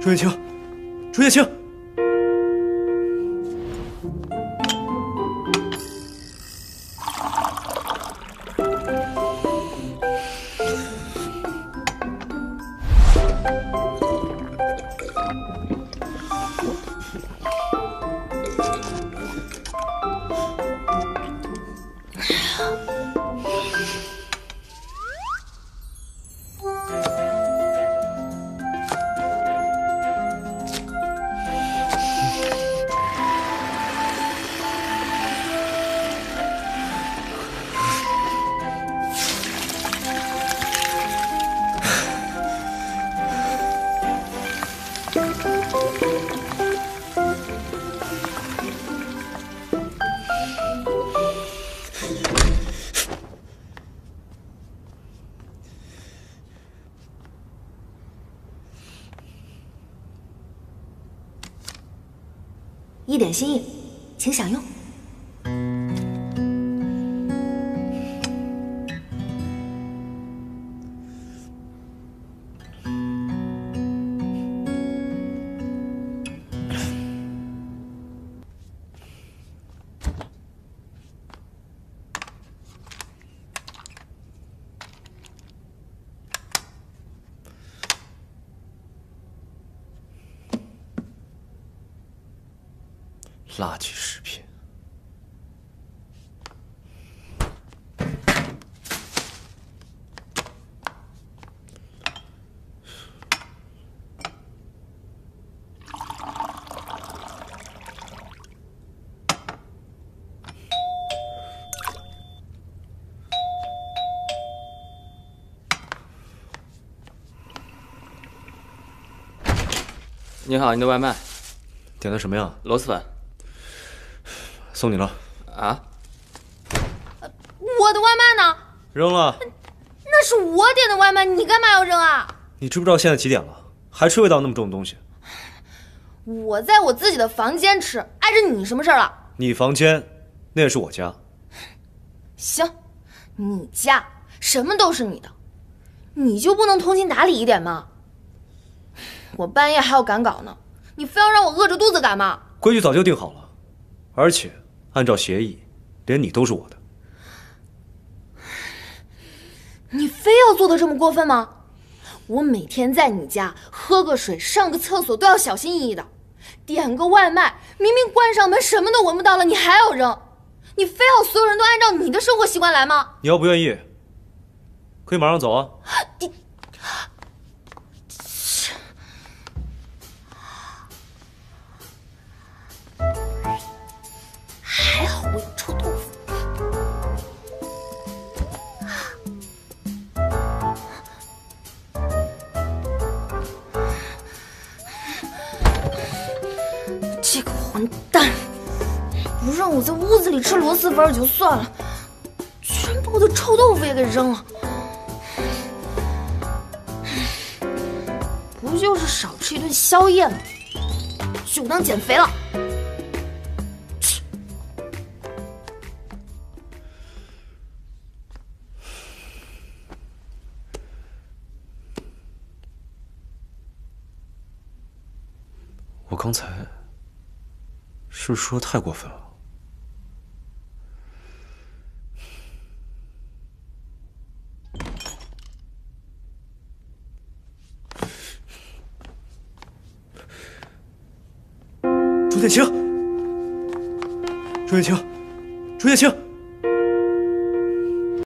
朱叶青，朱叶青。 一点心意，请享用。 垃圾食品。 你好，你的外卖。 点的什么呀？ 螺蛳粉。 送你了。 啊？ 我的外卖呢？ 扔了。 那是我点的外卖，你干嘛要扔啊？ 你知不知道现在几点了？还吃味道那么重的东西？ 我在我自己的房间吃，碍着你什么事儿了？ 你房间，那也是我家。 行，你家什么都是你的，你就不能通情达理一点吗？我半夜还要赶稿呢，你非要让我饿着肚子赶吗？ 规矩早就定好了，而且按照协议，连你都是我的。 你非要做的这么过分吗？我每天在你家喝个水、上个厕所都要小心翼翼的，点个外卖，明明关上门什么都闻不到了，你还要扔，你非要所有人都按照你的生活习惯来吗？ 你要不愿意，可以马上走啊。 你还好我有臭豆腐。这个混蛋，不让我在屋子里吃螺蛳粉也就算了，居然把我的臭豆腐也给扔了。不就是少吃一顿宵夜吗？就当减肥了。 我刚才是不是说得太过分了？朱叶青，朱叶青，朱叶青。